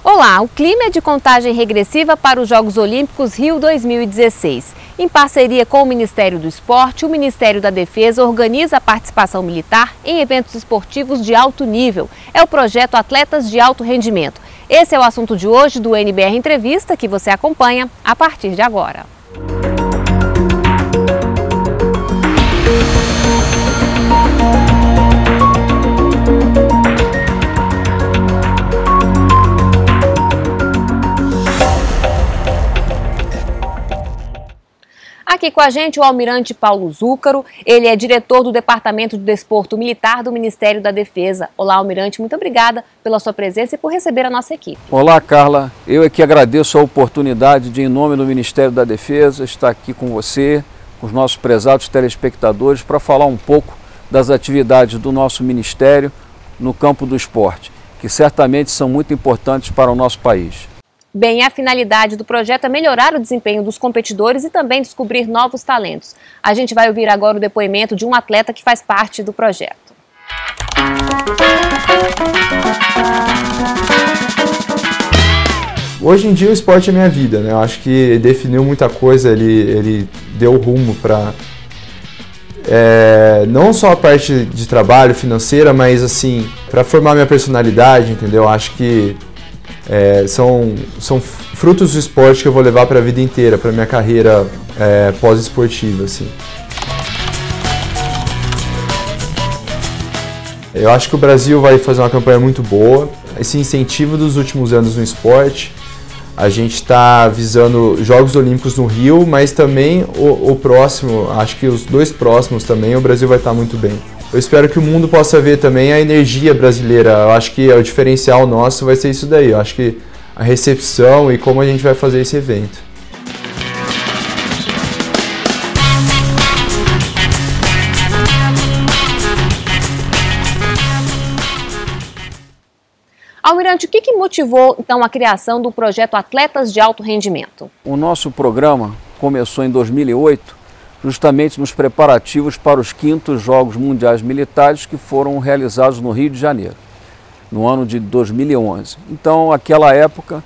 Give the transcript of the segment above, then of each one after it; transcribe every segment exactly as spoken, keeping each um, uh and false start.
Olá, o clima é de contagem regressiva para os Jogos Olímpicos Rio dois mil e dezesseis. Em parceria com o Ministério do Esporte, o Ministério da Defesa organiza a participação militar em eventos esportivos de alto nível. É o projeto Atletas de Alto Rendimento. Esse é o assunto de hoje do N B R Entrevista, que você acompanha a partir de agora. Aqui com a gente o almirante Paulo Zúcaro, ele é diretor do Departamento de Desporto Militar do Ministério da Defesa. Olá, almirante, muito obrigada pela sua presença e por receber a nossa equipe. Olá, Carla, eu é que agradeço a oportunidade de, em nome do Ministério da Defesa, estar aqui com você, com os nossos prezados telespectadores, para falar um pouco das atividades do nosso Ministério no campo do esporte, que certamente são muito importantes para o nosso país. Bem, a finalidade do projeto é melhorar o desempenho dos competidores e também descobrir novos talentos. A gente vai ouvir agora o depoimento de um atleta que faz parte do projeto. Hoje em dia o esporte é minha vida, né? Eu acho que ele definiu muita coisa, ele, ele deu rumo para é, não só a parte de trabalho financeira, mas assim, para formar minha personalidade, entendeu? Eu acho que É, são, são frutos do esporte que eu vou levar para a vida inteira, para a minha carreira é, pós-esportiva, assim. Eu acho que o Brasil vai fazer uma campanha muito boa. Esse incentivo dos últimos anos no esporte, a gente está visando Jogos Olímpicos no Rio, mas também o, o próximo, acho que os dois próximos também, o Brasil vai estar muito bem. Eu espero que o mundo possa ver também a energia brasileira. Eu acho que o diferencial nosso vai ser isso daí. Eu acho que a recepção e como a gente vai fazer esse evento. Almirante, o que, que motivou então a criação do projeto Atletas de Alto Rendimento? O nosso programa começou em dois mil e oito, justamente nos preparativos para os quintos Jogos Mundiais Militares que foram realizados no Rio de Janeiro, no ano de dois mil e onze. Então, naquela época,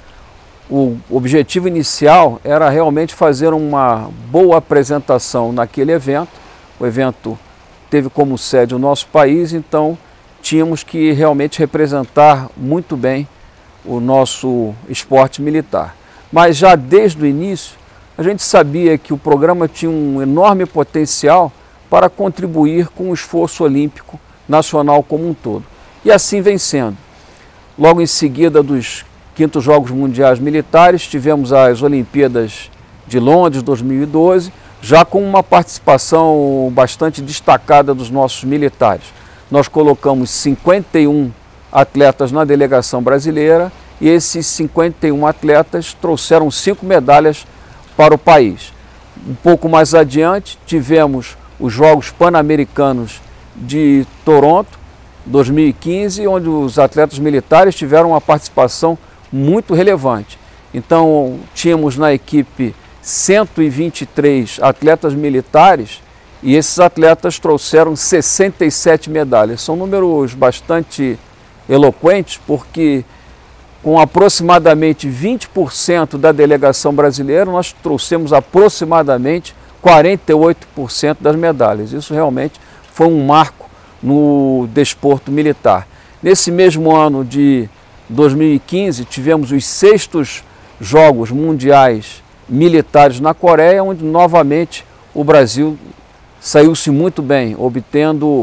o objetivo inicial era realmente fazer uma boa apresentação naquele evento. O evento teve como sede o nosso país, então tínhamos que realmente representar muito bem o nosso esporte militar. Mas já desde o início, a gente sabia que o programa tinha um enorme potencial para contribuir com o esforço olímpico nacional como um todo. E assim vem sendo. Logo em seguida dos quintos Jogos Mundiais Militares, tivemos as Olimpíadas de Londres dois mil e doze, já com uma participação bastante destacada dos nossos militares. Nós colocamos cinquenta e um atletas na delegação brasileira e esses cinquenta e um atletas trouxeram cinco medalhas para o país. Um pouco mais adiante, tivemos os Jogos Pan-Americanos de Toronto, dois mil e quinze, onde os atletas militares tiveram uma participação muito relevante. Então, tínhamos na equipe cento e vinte e três atletas militares e esses atletas trouxeram sessenta e sete medalhas. São números bastante eloquentes, porque com aproximadamente vinte por cento da delegação brasileira, nós trouxemos aproximadamente quarenta e oito por cento das medalhas. Isso realmente foi um marco no desporto militar. Nesse mesmo ano de dois mil e quinze, tivemos os sextos Jogos Mundiais Militares na Coreia, onde novamente o Brasil saiu-se muito bem, obtendo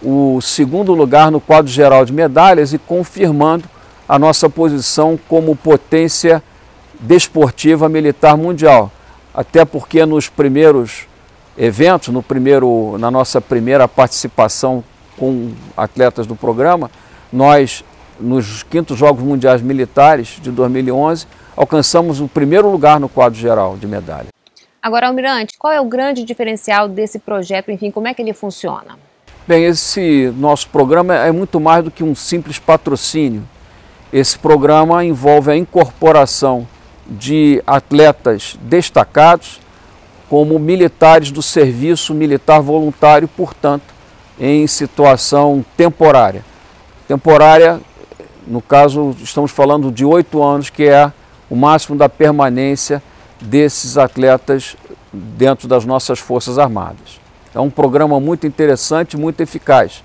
o segundo lugar no quadro geral de medalhas e confirmando a nossa posição como potência desportiva militar mundial. Até porque nos primeiros eventos, no primeiro, na nossa primeira participação com atletas do programa, nós, nos quintos Jogos Mundiais Militares de dois mil e onze, alcançamos o primeiro lugar no quadro geral de medalha. Agora, almirante, qual é o grande diferencial desse projeto? Enfim, como é que ele funciona? Bem, esse nosso programa é muito mais do que um simples patrocínio. Esse programa envolve a incorporação de atletas destacados como militares do serviço militar voluntário, portanto, em situação temporária. Temporária No caso, estamos falando de oito anos, que é o máximo da permanência desses atletas dentro das nossas Forças Armadas. É um programa muito interessante, muito eficaz,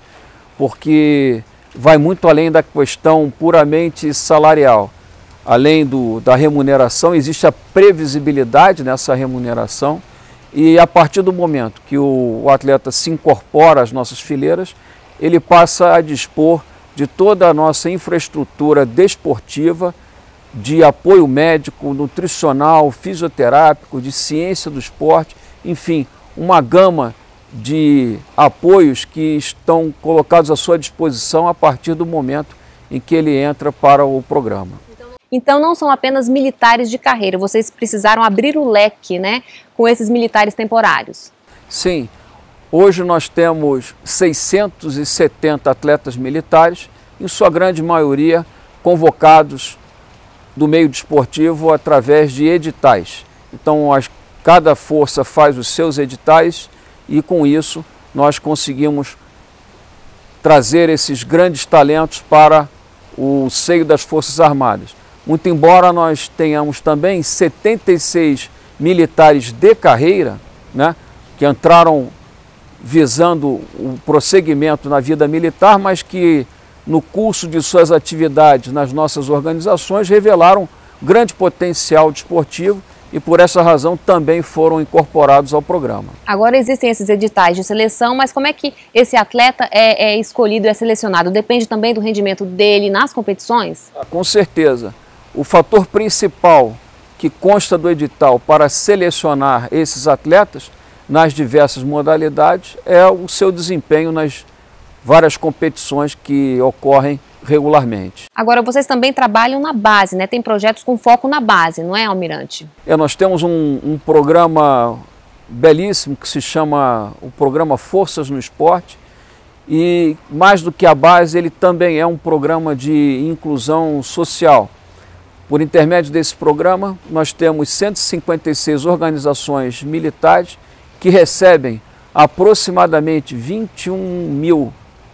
porque vai muito além da questão puramente salarial. Além do, da remuneração, existe a previsibilidade nessa remuneração e a partir do momento que o, o atleta se incorpora às nossas fileiras, ele passa a dispor de toda a nossa infraestrutura desportiva, de apoio médico, nutricional, fisioterápico, de ciência do esporte, enfim, uma gama de apoios que estão colocados à sua disposição a partir do momento em que ele entra para o programa. Então não são apenas militares de carreira, vocês precisaram abrir o leque, né, com esses militares temporários. Sim, hoje nós temos seiscentos e setenta atletas militares, em sua grande maioria convocados do meio desportivo através de editais. Então as, cada força faz os seus editais e com isso nós conseguimos trazer esses grandes talentos para o seio das Forças Armadas. Muito embora nós tenhamos também setenta e seis militares de carreira, né, que entraram visando o prosseguimento na vida militar, mas que no curso de suas atividades nas nossas organizações revelaram grande potencial desportivo e por essa razão também foram incorporados ao programa. Agora existem esses editais de seleção, mas como é que esse atleta é, é escolhido e é selecionado? Depende também do rendimento dele nas competições? Com certeza. O fator principal que consta do edital para selecionar esses atletas nas diversas modalidades é o seu desempenho nas várias competições que ocorrem regularmente. Agora, vocês também trabalham na base, né? Tem projetos com foco na base, não é, Almirante? É, nós temos um, um programa belíssimo que se chama o programa Forças no Esporte e, mais do que a base, ele também é um programa de inclusão social. Por intermédio desse programa, nós temos cento e cinquenta e seis organizações militares que recebem aproximadamente vinte e um mil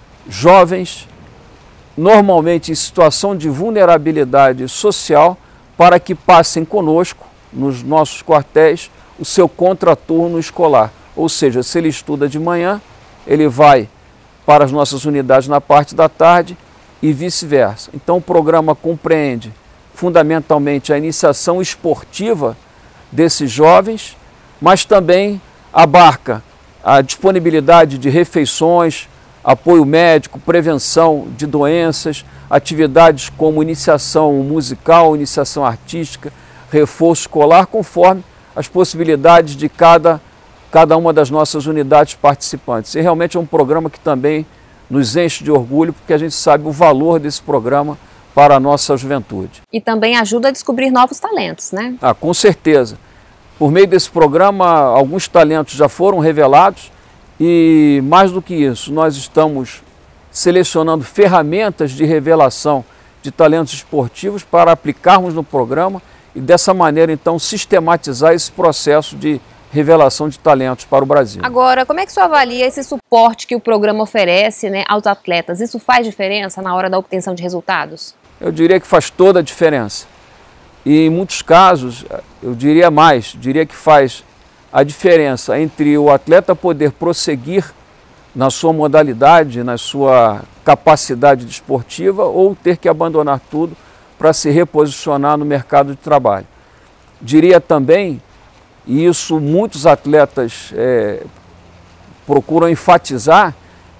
jovens, normalmente em situação de vulnerabilidade social, para que passem conosco, nos nossos quartéis, o seu contraturno escolar. Ou seja, se ele estuda de manhã, ele vai para as nossas unidades na parte da tarde e vice-versa. Então o programa compreende fundamentalmente a iniciação esportiva desses jovens, mas também abarca a disponibilidade de refeições, apoio médico, prevenção de doenças, atividades como iniciação musical, iniciação artística, reforço escolar, conforme as possibilidades de cada, cada uma das nossas unidades participantes. E realmente é um programa que também nos enche de orgulho, porque a gente sabe o valor desse programa para a nossa juventude. E também ajuda a descobrir novos talentos, né? Ah, com certeza. Por meio desse programa, alguns talentos já foram revelados e, mais do que isso, nós estamos selecionando ferramentas de revelação de talentos esportivos para aplicarmos no programa e, dessa maneira, então, sistematizar esse processo de revelação de talentos para o Brasil. Agora, como é que o senhor avalia esse suporte que o programa oferece, né, aos atletas? Isso faz diferença na hora da obtenção de resultados? Eu diria que faz toda a diferença. E em muitos casos, eu diria mais, diria que faz a diferença entre o atleta poder prosseguir na sua modalidade, na sua capacidade desportiva ou ter que abandonar tudo para se reposicionar no mercado de trabalho. Diria também, e isso muitos atletas é, procuram enfatizar,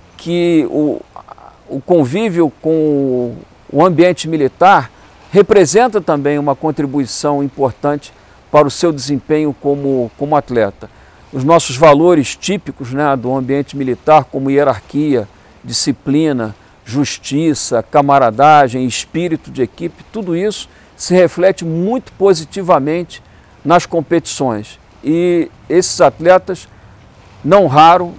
que o, o convívio com o ambiente militar representa também uma contribuição importante para o seu desempenho como, como atleta. Os nossos valores típicos, né, do ambiente militar, como hierarquia, disciplina, justiça, camaradagem, espírito de equipe, tudo isso se reflete muito positivamente nas competições. E esses atletas, não raro,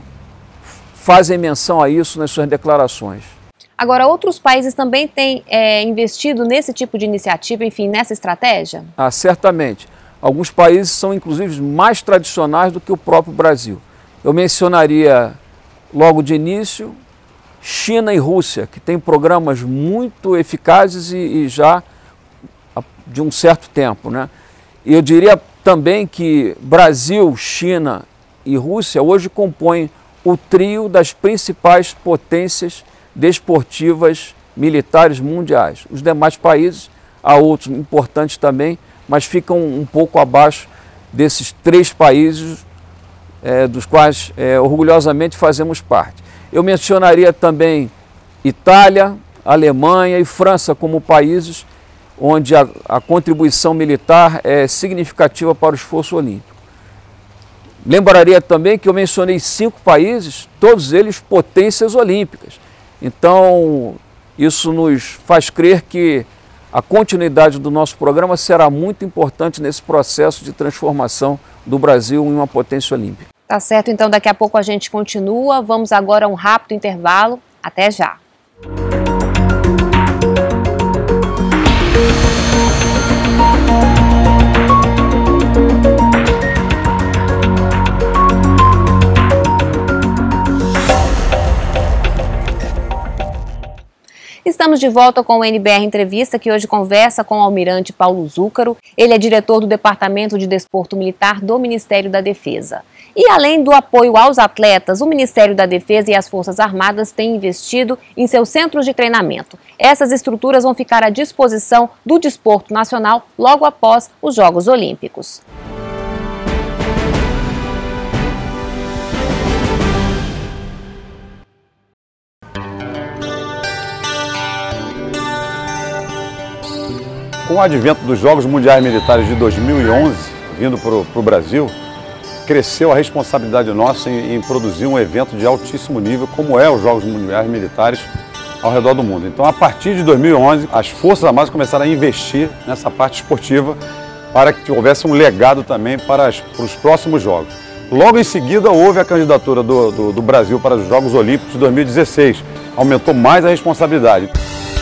fazem menção a isso nas suas declarações. Agora, outros países também têm é, investido nesse tipo de iniciativa, enfim, nessa estratégia? Ah, certamente. Alguns países são, inclusive, mais tradicionais do que o próprio Brasil. Eu mencionaria, logo de início, China e Rússia, que têm programas muito eficazes e, e já de um certo tempo, né? E eu diria também que Brasil, China e Rússia hoje compõem o trio das principais potências desportivas militares mundiais. Os demais países, há outros importantes também, mas ficam um pouco abaixo desses três países, é, dos quais é, orgulhosamente fazemos parte. Eu mencionaria também Itália, Alemanha e França como países onde a, a contribuição militar é significativa para o esforço olímpico. Lembraria também que eu mencionei cinco países, todos eles potências olímpicas. Então, isso nos faz crer que a continuidade do nosso programa será muito importante nesse processo de transformação do Brasil em uma potência olímpica. Tá certo, então daqui a pouco a gente continua. Vamos agora a um rápido intervalo. Até já! Estamos de volta com o N B R Entrevista, que hoje conversa com o almirante Paulo Zúcaro. Ele é diretor do Departamento de Desporto Militar do Ministério da Defesa. E além do apoio aos atletas, o Ministério da Defesa e as Forças Armadas têm investido em seus centros de treinamento. Essas estruturas vão ficar à disposição do desporto nacional logo após os Jogos Olímpicos. Com o advento dos Jogos Mundiais Militares de dois mil e onze, vindo para o Brasil, cresceu a responsabilidade nossa em, em produzir um evento de altíssimo nível, como é os Jogos Mundiais Militares ao redor do mundo. Então, a partir de dois mil e onze, as Forças Armadas começaram a investir nessa parte esportiva para que houvesse um legado também para, as, para os próximos Jogos. Logo em seguida, houve a candidatura do, do, do Brasil para os Jogos Olímpicos de dois mil e dezesseis. Aumentou mais a responsabilidade.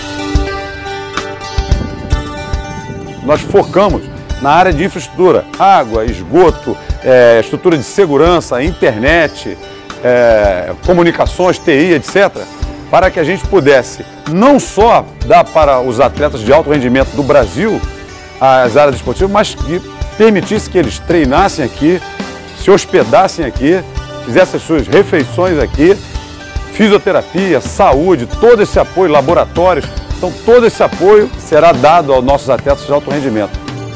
Nós focamos na área de infraestrutura, água, esgoto, é, estrutura de segurança, internet, é, comunicações, T I, etcétera, para que a gente pudesse não só dar para os atletas de alto rendimento do Brasil as áreas esportivas, mas que permitisse que eles treinassem aqui, se hospedassem aqui, fizessem as suas refeições aqui, fisioterapia, saúde, todo esse apoio, laboratórios. Então, todo esse apoio será dado aos nossos atletas de alto rendimento.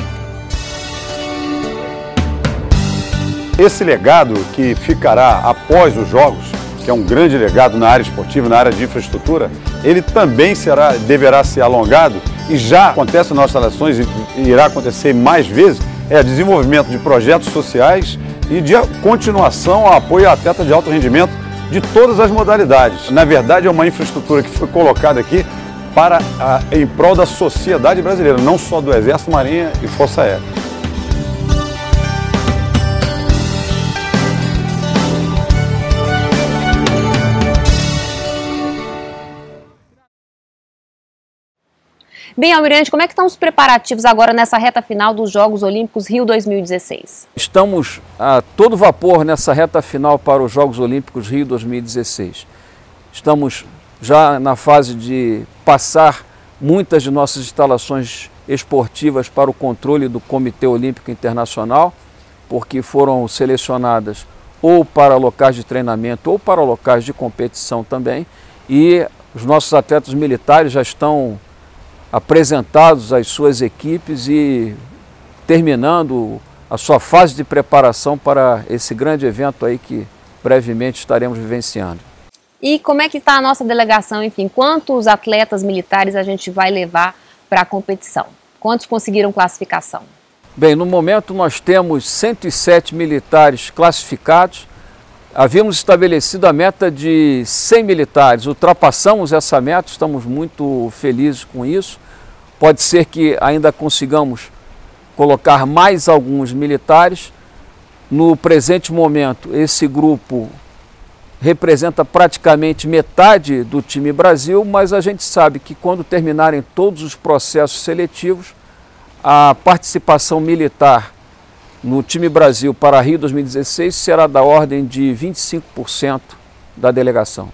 Esse legado que ficará após os Jogos, que é um grande legado na área esportiva, na área de infraestrutura, ele também será, deverá ser alongado e já acontece nas nossas nações e irá acontecer mais vezes, é desenvolvimento de projetos sociais e de continuação ao apoio a atletas de alto rendimento de todas as modalidades. Na verdade, é uma infraestrutura que foi colocada aqui para a, em prol da sociedade brasileira, não só do Exército, Marinha e Força Aérea. Bem, almirante, como é que estão os preparativos agora nessa reta final dos Jogos Olímpicos Rio dois mil e dezesseis? Estamos a todo vapor nessa reta final para os Jogos Olímpicos Rio dois mil e dezesseis. Estamos já na fase de passar muitas de nossas instalações esportivas para o controle do Comitê Olímpico Internacional, porque foram selecionadas ou para locais de treinamento ou para locais de competição também, e os nossos atletas militares já estão apresentados às suas equipes e terminando a sua fase de preparação para esse grande evento aí que brevemente estaremos vivenciando. E como é que está a nossa delegação, enfim, quantos atletas militares a gente vai levar para a competição? Quantos conseguiram classificação? Bem, no momento nós temos cento e sete militares classificados. Havíamos estabelecido a meta de cem militares, ultrapassamos essa meta, estamos muito felizes com isso. Pode ser que ainda consigamos colocar mais alguns militares. No presente momento, esse grupo representa praticamente metade do time Brasil, mas a gente sabe que quando terminarem todos os processos seletivos, a participação militar no time Brasil para Rio dois mil e dezesseis será da ordem de vinte e cinco por cento da delegação.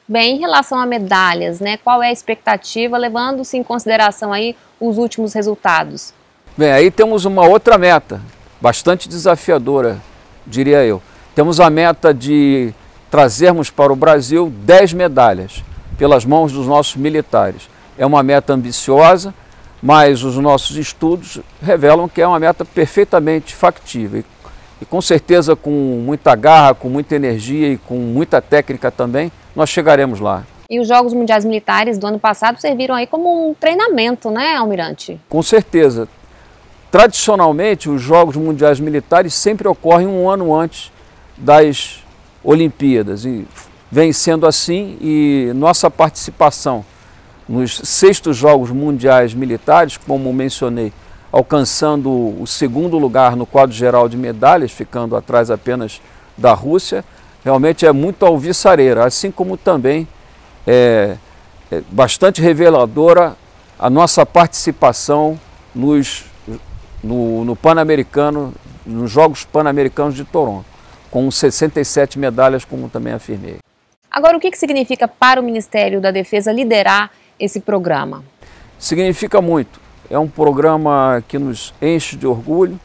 Bem, em relação a medalhas, né, qual é a expectativa, levando-se em consideração aí os últimos resultados? Bem, aí temos uma outra meta, bastante desafiadora, diria eu. Temos a meta de trazermos para o Brasil dez medalhas pelas mãos dos nossos militares. É uma meta ambiciosa, mas os nossos estudos revelam que é uma meta perfeitamente factível. E com certeza, com muita garra, com muita energia e com muita técnica também, nós chegaremos lá. E os Jogos Mundiais Militares do ano passado serviram aí como um treinamento, né, Almirante? Com certeza. Tradicionalmente, os Jogos Mundiais Militares sempre ocorrem um ano antes das Olimpíadas. E vem sendo assim, e nossa participação nos sextos Jogos Mundiais Militares, como mencionei, alcançando o segundo lugar no quadro geral de medalhas, ficando atrás apenas da Rússia, realmente é muito alvissareira, assim como também é, é bastante reveladora a nossa participação nos, no, no Pan-Americano, nos Jogos Pan-Americanos de Toronto, com sessenta e sete medalhas, como também afirmei. Agora, o que, que significa para o Ministério da Defesa liderar esse programa? Significa muito. É um programa que nos enche de orgulho.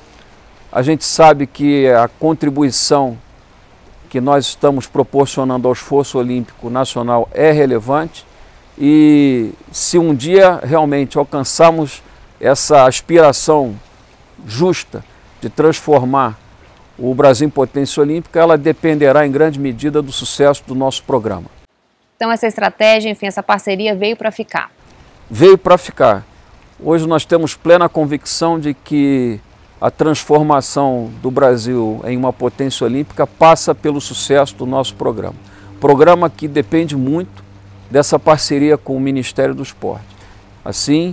A gente sabe que a contribuição que nós estamos proporcionando ao esforço olímpico nacional é relevante, e se um dia realmente alcançarmos essa aspiração justa de transformar o Brasil em potência olímpica, ela dependerá em grande medida do sucesso do nosso programa. Então essa estratégia, enfim, essa parceria veio para ficar? Veio para ficar. Hoje nós temos plena convicção de que a transformação do Brasil em uma potência olímpica passa pelo sucesso do nosso programa. Programa que depende muito dessa parceria com o Ministério do Esporte. Assim,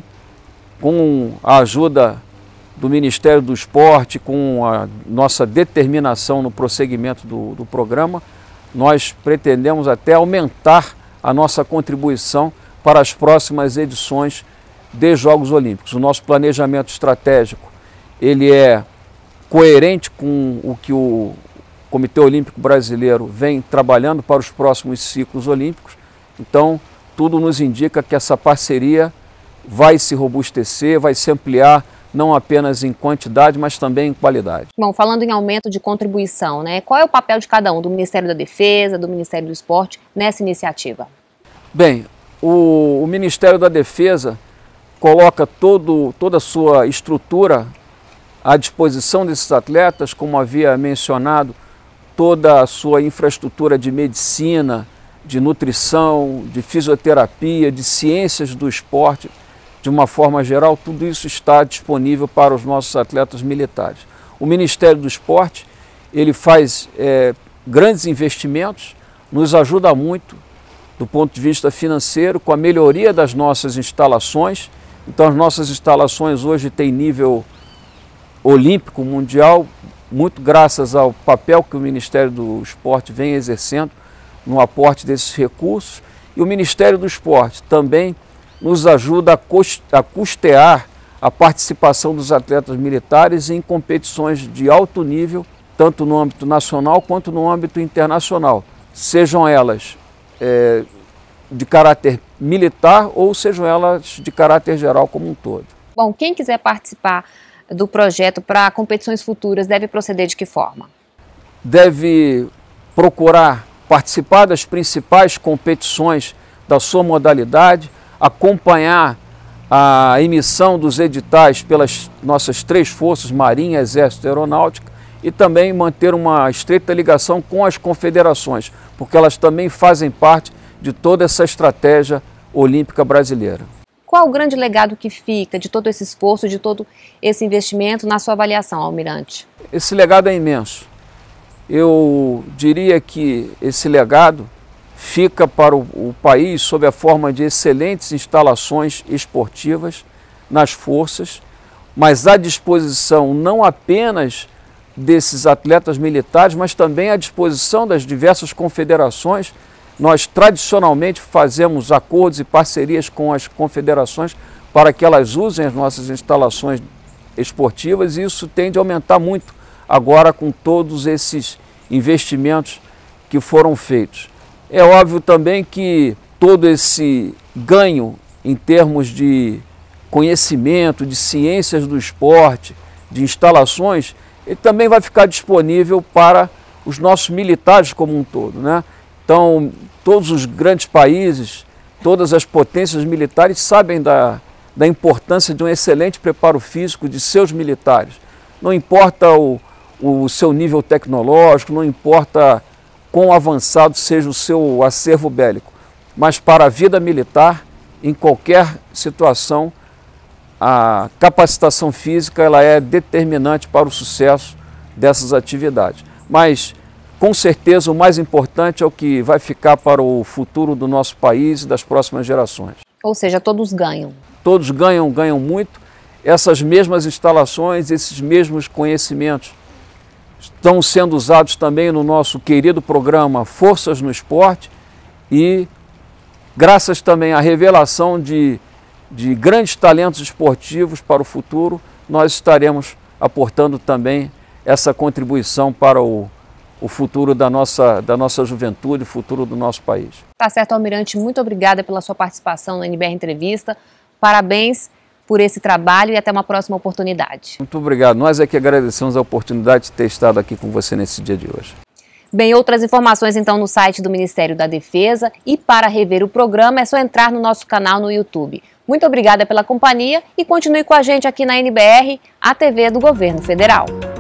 com a ajuda do Ministério do Esporte, com a nossa determinação no prosseguimento do, do programa, nós pretendemos até aumentar a nossa contribuição para as próximas edições de Jogos Olímpicos. O nosso planejamento estratégico, ele é coerente com o que o Comitê Olímpico Brasileiro vem trabalhando para os próximos ciclos olímpicos. Então, tudo nos indica que essa parceria vai se robustecer, vai se ampliar, não apenas em quantidade, mas também em qualidade. Bom, falando em aumento de contribuição, né, qual é o papel de cada um, do Ministério da Defesa, do Ministério do Esporte, nessa iniciativa? Bem, o, o Ministério da Defesa coloca todo, toda a sua estrutura à disposição desses atletas, como havia mencionado, toda a sua infraestrutura de medicina, de nutrição, de fisioterapia, de ciências do esporte, de uma forma geral, tudo isso está disponível para os nossos atletas militares. O Ministério do Esporte, ele faz é, grandes investimentos, nos ajuda muito do ponto de vista financeiro, com a melhoria das nossas instalações. Então as nossas instalações hoje têm nível olímpico mundial, muito graças ao papel que o Ministério do Esporte vem exercendo no aporte desses recursos. E o Ministério do Esporte também nos ajuda a custear a participação dos atletas militares em competições de alto nível, tanto no âmbito nacional quanto no âmbito internacional, sejam elas é, de caráter militar ou sejam elas de caráter geral como um todo. Bom, quem quiser participar do projeto para competições futuras deve proceder de que forma? Deve procurar participar das principais competições da sua modalidade, acompanhar a emissão dos editais pelas nossas três forças, Marinha, Exército e Aeronáutica, e também manter uma estreita ligação com as confederações, porque elas também fazem parte de toda essa estratégia olímpica brasileira. Qual o grande legado que fica de todo esse esforço, de todo esse investimento na sua avaliação, Almirante? Esse legado é imenso. Eu diria que esse legado fica para o, o país sob a forma de excelentes instalações esportivas nas forças, mas à disposição não apenas desses atletas militares, mas também à disposição das diversas confederações. Nós tradicionalmente fazemos acordos e parcerias com as confederações para que elas usem as nossas instalações esportivas, e isso tende a aumentar muito agora com todos esses investimentos que foram feitos. É óbvio também que todo esse ganho em termos de conhecimento, de ciências do esporte, de instalações, ele também vai ficar disponível para os nossos militares como um todo, né? Então, todos os grandes países, todas as potências militares sabem da, da importância de um excelente preparo físico de seus militares. Não importa o, o seu nível tecnológico, não importa quão avançado seja o seu acervo bélico, mas para a vida militar, em qualquer situação, a capacitação física ela é determinante para o sucesso dessas atividades. Mas, com certeza, o mais importante é o que vai ficar para o futuro do nosso país e das próximas gerações. Ou seja, todos ganham. Todos ganham, ganham muito. Essas mesmas instalações, esses mesmos conhecimentos estão sendo usados também no nosso querido programa Forças no Esporte e graças também à revelação de, de grandes talentos esportivos para o futuro, nós estaremos aportando também essa contribuição para o, o futuro da nossa, da nossa juventude, o futuro do nosso país. Tá certo, Almirante, muito obrigada pela sua participação na N B R Entrevista. Parabéns por esse trabalho e até uma próxima oportunidade. Muito obrigado. Nós é que agradecemos a oportunidade de ter estado aqui com você nesse dia de hoje. Bem, outras informações então no site do Ministério da Defesa e para rever o programa é só entrar no nosso canal no YouTube. Muito obrigada pela companhia e continue com a gente aqui na N B R, a T V do Governo Federal.